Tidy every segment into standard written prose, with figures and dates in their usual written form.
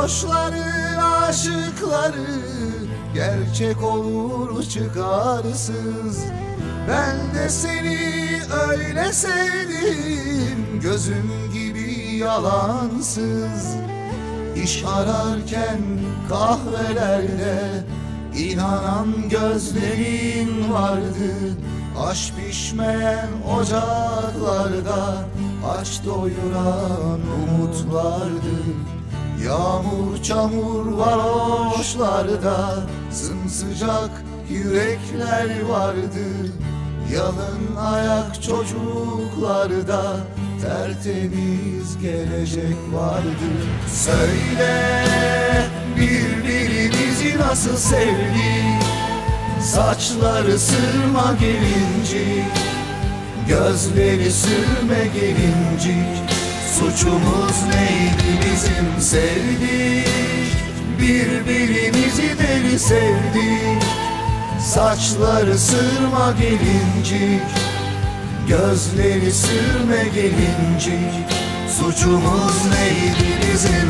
Varoşların aşıkları gerçek olur çıkarsız. Ben de seni öyle sevdim, gözüm gibi yalansız. İş ararken kahvelerde inanan gözlerin vardı. Aş pişmeyen ocaklarda aç doyuran umutlardı. Yağmur çamur varoşlarda sımsıcak yürekler vardı. Yalın ayak çocuklarda tertemiz gelecek vardı. Söyle, birbirimizi nasıl sevdik? Saçları sırma gelincik, gözleri sürme gelincik. Suçumuz neydi bizim sevdik? Birbirimizi deli sevdik. Saçları sırma gelincik, gözleri sürme gelincik. Suçumuz neydi bizim?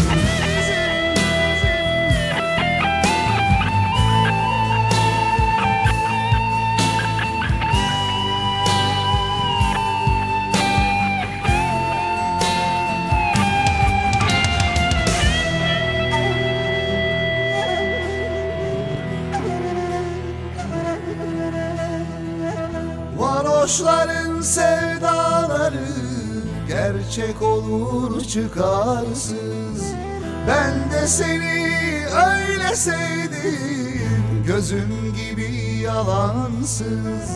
Varoşların sevdaları gerçek olur çıkarsız. Ben de seni öyle sevdim, gözüm gibi yalansız.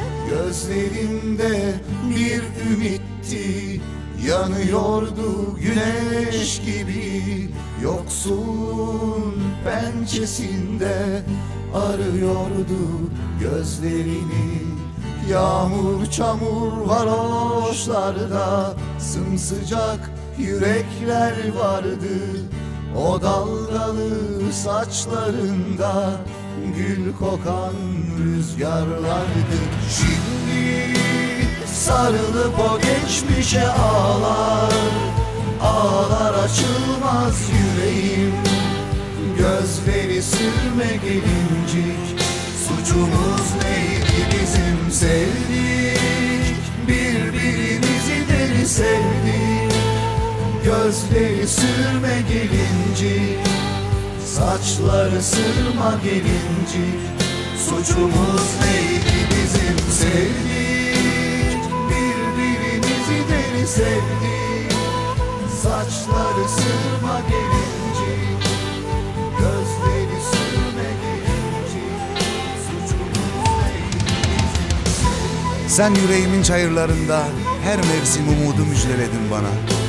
Gözlerinde bir ümitti, yanıyordu güneş gibi. Yoksulun pençesinde arıyordu gözlerini. Yağmur çamur varoşlarda sımsıcak yürekler vardı. O dalgalı saçlarında gül kokan rüzgarlardı. Şimdi sarılıp o geçmişe ağlar, ağlar açılmaz yüreğim. Gözleri sürme gelincik, suçumuz neydi bizim sevdik? Birbirimizi deli sevdik. Gözleri sürme gelincik, saçları sırma gelincik. Suçumuz neydi bizim sevdik? Birbirimizi deli sevdik. Saçları sırma gelincik, gözleri sürme gelincik. Suçumuz neydi bizim sevdik? Sen yüreğimin çayırlarında her mevsim umudu müjdeledin bana.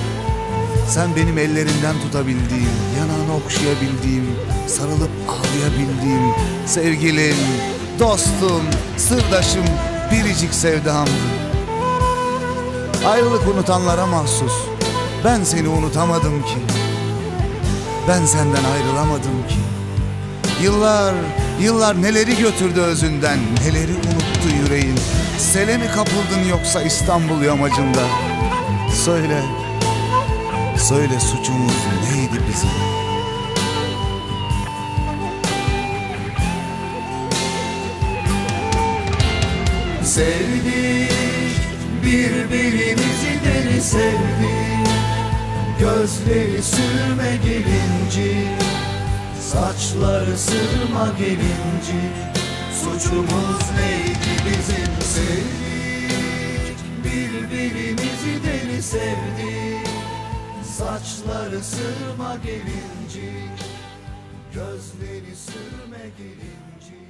Sen benim ellerinden tutabildiğim, yanağını okşayabildiğim, sarılıp ağlayabildiğim sevgilim, dostum, sırdaşım, biricik sevdamdı. Ayrılık unutanlara mahsus. Ben seni unutamadım ki. Ben senden ayrılamadım ki. Yıllar neleri götürdü özünden, neleri unuttu yüreğin. Sele mi kapıldın yoksa İstanbul yamacında? Söyle suçumuz neydi bizim? Sevdik, birbirimizi deli sevdik. Gözleri sürme gelincik, saçları sırma gelincik. Suçumuz neydi bizim sevdik? Birbirimizi deli sevdik. Saçları sırma gelincik, gözleri sürme gelincik.